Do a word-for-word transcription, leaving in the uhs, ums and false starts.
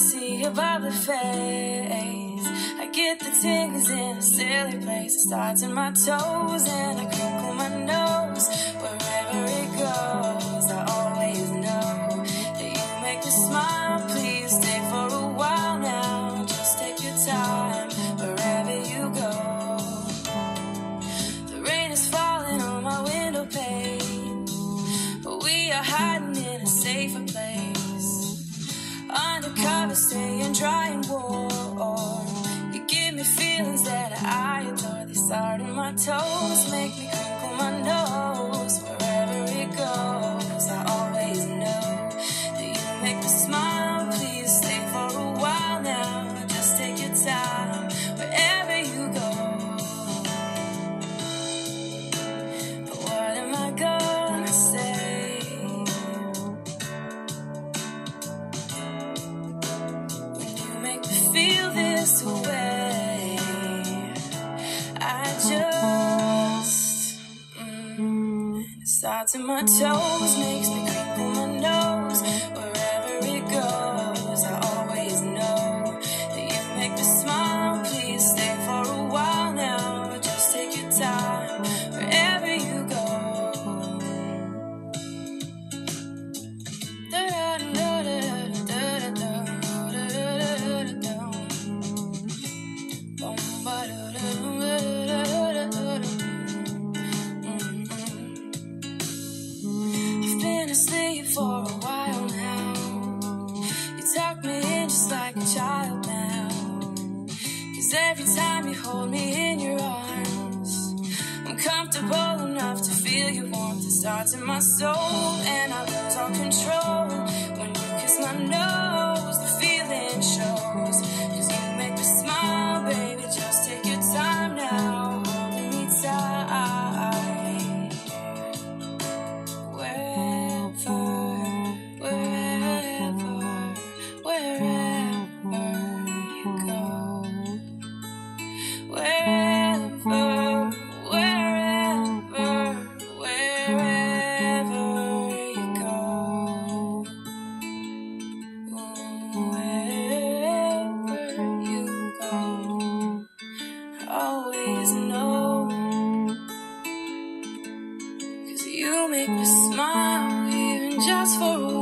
see your bubbly face. I get the tingles in a silly place. It starts in my toes and I crinkle my nose. Wherever it goes, I always know that you make me smile. Please stay for a while now. Just take your time wherever you go. The rain is falling on my window pane, but we are hiding in a safer place. Undercover, staying dry and warm. You give me feelings that I adore. They start in my toes, make me crinkle my nose. Wherever it goes, I always know that you make me smile. Please stay for a while now. Just take your time wherever you go. But what am I gonna say? Feel this way. I just mm, it starts in my toes, makes me crinkle my nose. Wherever it goes, I always know that you make me smile. Please stay for a while now. Just take your time wherever you go. I've been asleep for a while now. You tuck me in just like a child now. 'Cause every time you hold me in your arms, I'm comfortable enough to feel your warmth. It starts in my soul and I lose all control. When you kiss my nose, the feeling shows. 'Cause you make me smile, baby. Just take your time now, holding me tight. Wherever, wherever, wherever you go. Wherever, wherever, wherever you go. Wherever you go, I always know. 'Cause you make me smile, even just for a